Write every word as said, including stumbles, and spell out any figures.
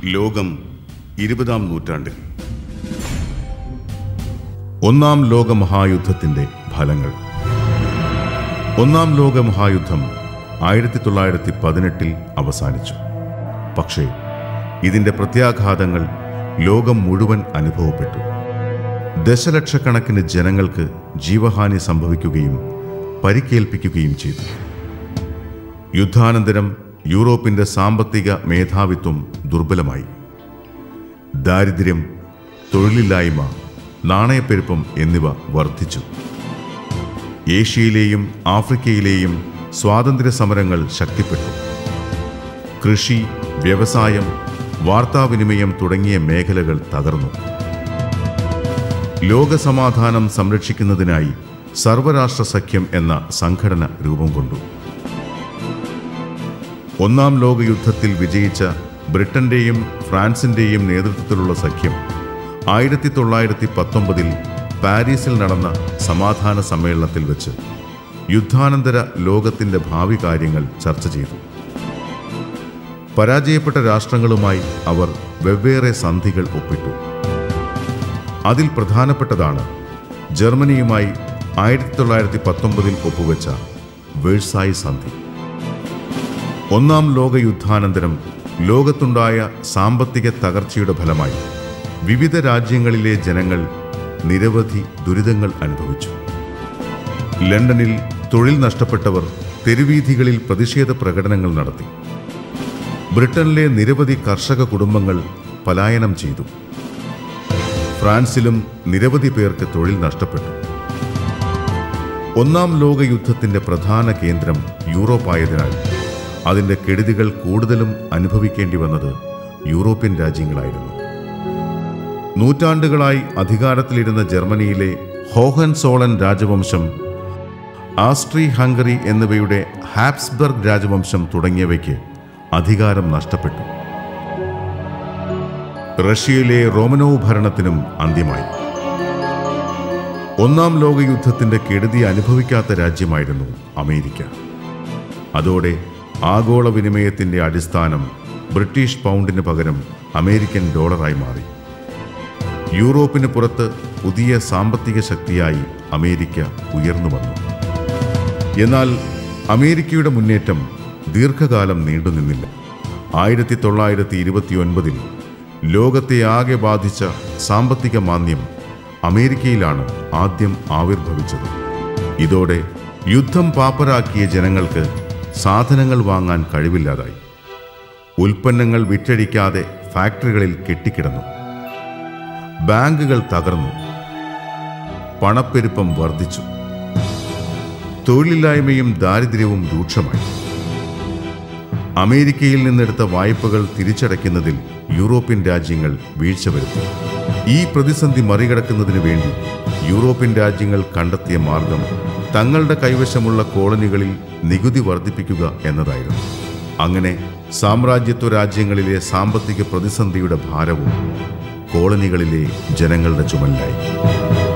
ലോകം ഇരുപതാം നൂറ്റാണ്ടിൽ ഒന്നാം ലോക മഹായുദ്ധത്തിന്റെ ഫലങ്ങൾ. ഒന്നാം ലോക മഹായുദ്ധം ആയിരത്തി തൊള്ളായിരത്തി പതിനെട്ടിൽ അവസാനിച്ചു. പക്ഷേ ഇതിന്റെ പ്രത്യാഘാതങ്ങൾ ലോകം മുഴുവൻ അനുഭവപ്പെട്ടു. ദശലക്ഷക്കണക്കിന് ജനങ്ങൾക്ക് ജീവഹാനി സംഭവിക്കുകയും പരിക്കേൽപ്പിക്കുകയും ചെയ്തു. യുദ്ധാനന്തരം യൂറോപ്പിന്റെ സാമ്പത്തിക മേധാവിത്വം ദുർബലമായി. ദാരിദ്ര്യം, തൊഴിലില്ലായ്മ, നാണയപ്പെരുപ്പം എന്നിവ വർദ്ധിച്ചു. ഏഷ്യയിലെയും ആഫ്രിക്കയിലെയും സ്വാതന്ത്ര്യ സമരങ്ങൾ ശക്തിപ്പെട്ടു. കൃഷി, വ്യവസായം, വാർത്താവിനിമയം തുടങ്ങിയ മേഖലകൾ തകർന്നു. ലോകസമാധാനം സംരക്ഷിക്കുന്നതിനായി സർവരാഷ്ട്ര സഖ്യം എന്ന സംഘടന രൂപം കൊണ്ടു. ഒന്നാം ലോകയുദ്ധത്തിൽ വിജയിച്ച ബ്രിട്ടന്റെയും ഫ്രാൻസിന്റെയും നേതൃത്വത്തിലുള്ള സഖ്യം ആയിരത്തി തൊള്ളായിരത്തി പത്തൊമ്പതിൽ പാരീസിൽ നടന്ന സമാധാന സമ്മേളനത്തിൽ വെച്ച് യുദ്ധാനന്തര ലോകത്തിന്റെ ഭാവി കാര്യങ്ങൾ ചർച്ച ചെയ്തു. പരാജയപ്പെട്ട രാഷ്ട്രങ്ങളുമായി അവർ വെവ്വേറെ സന്ധികൾ ഒപ്പിട്ടു. അതിൽ പ്രധാനപ്പെട്ടതാണ് ജർമ്മനിയുമായി ആയിരത്തി തൊള്ളായിരത്തി പത്തൊമ്പതിൽ ഒപ്പുവെച്ച വേഴ്സായി സന്ധി. ഒന്നാം ലോക യുദ്ധാനന്തരം ലോകത്തുണ്ടായ സാമ്പത്തിക തകർച്ചയുടെ ഫലമായി വിവിധ രാജ്യങ്ങളിലെ ജനങ്ങൾ നിരവധി ദുരിതങ്ങൾ അനുഭവിച്ചു. ലണ്ടനിൽ തൊഴിൽ നഷ്ടപ്പെട്ടവർ തെരുവീഥികളിൽ പ്രതിഷേധ പ്രകടനങ്ങൾ നടത്തി. ബ്രിട്ടനിലെ നിരവധി കർഷക കുടുംബങ്ങൾ പലായനം ചെയ്തു. ഫ്രാൻസിലും നിരവധി പേർക്ക് തൊഴിൽ നഷ്ടപ്പെട്ടു. ഒന്നാം ലോക യുദ്ധത്തിന്റെ പ്രധാന കേന്ദ്രം യൂറോപ്പായതിനാൽ അതിന്റെ കെടുതികൾ കൂടുതലും അനുഭവിക്കേണ്ടി വന്നത് യൂറോപ്യൻ രാജ്യങ്ങളായിരുന്നു. നൂറ്റാണ്ടുകളായി അധികാരത്തിലിരുന്ന ജർമ്മനിയിലെ ഹോഹൻസോളൻ രാജവംശം, ആസ്ട്രി ഹംഗറി എന്നിവയുടെ ഹാബ്സ്ബർഗ് രാജവംശം തുടങ്ങിയവയ്ക്ക് അധികാരം നഷ്ടപ്പെട്ടു. റഷ്യയിലെ റോമനോവ് ഭരണത്തിനും അന്ത്യമായി. ഒന്നാം ലോകയുദ്ധത്തിന്റെ കെടുതി അനുഭവിക്കാത്ത രാജ്യമായിരുന്നു അമേരിക്ക. അതോടെ ആഗോള വിനിമയത്തിന്റെ അടിസ്ഥാനം ബ്രിട്ടീഷ് പൗണ്ടിന് പകരം അമേരിക്കൻ ഡോളറായി മാറി. യൂറോപ്പിന് പുറത്ത് പുതിയ സാമ്പത്തിക ശക്തിയായി അമേരിക്ക ഉയർന്നു വന്നു. എന്നാൽ അമേരിക്കയുടെ മുന്നേറ്റം ദീർഘകാലം നീണ്ടുനിന്നില്ല. ആയിരത്തി തൊള്ളായിരത്തി ഇരുപത്തി ഒൻപതിൽ ലോകത്തെ ആകെ ബാധിച്ച സാമ്പത്തിക മാന്ദ്യം അമേരിക്കയിലാണ് ആദ്യം ആവിർഭവിച്ചത്. ഇതോടെ യുദ്ധം പാപ്പരാക്കിയ ജനങ്ങൾക്ക് സാധനങ്ങൾ വാങ്ങാൻ കഴിവില്ലാതായി. ഉൽപ്പന്നങ്ങൾ വിറ്റഴിക്കാതെ ഫാക്ടറികളിൽ കെട്ടിക്കിടന്നു. ബാങ്കുകൾ തകർന്നു. പണപ്പെരുപ്പം വർദ്ധിച്ചു. തൊഴിലില്ലായ്മയും ദാരിദ്ര്യവും രൂക്ഷമായി. അമേരിക്കയിൽ നിന്നെടുത്ത വായ്പകൾ തിരിച്ചടയ്ക്കുന്നതിൽ യൂറോപ്യൻ രാജ്യങ്ങൾ വീഴ്ച വരുത്തി. ഈ പ്രതിസന്ധി മറികടക്കുന്നതിന് വേണ്ടി യൂറോപ്യൻ രാജ്യങ്ങൾ കണ്ടെത്തിയ മാർഗം തങ്ങളുടെ കൈവശമുള്ള കോളനികളിൽ നികുതി വർദ്ധിപ്പിക്കുക എന്നതായിരുന്നു. അങ്ങനെ സാമ്രാജ്യത്വ രാജ്യങ്ങളിലെ സാമ്പത്തിക പ്രതിസന്ധിയുടെ ഭാരവും കോളനികളിലെ ജനങ്ങളുടെ ചുമലിലായി.